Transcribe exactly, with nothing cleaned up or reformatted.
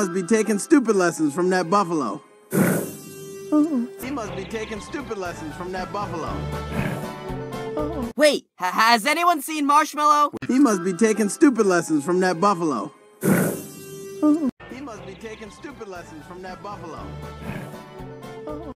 must be taking stupid lessons from that buffalo. He must be taking stupid lessons from that buffalo. Wait, ha has anyone seen Marshmallow? He must be taking stupid lessons from that buffalo. He must be taking stupid lessons from that buffalo.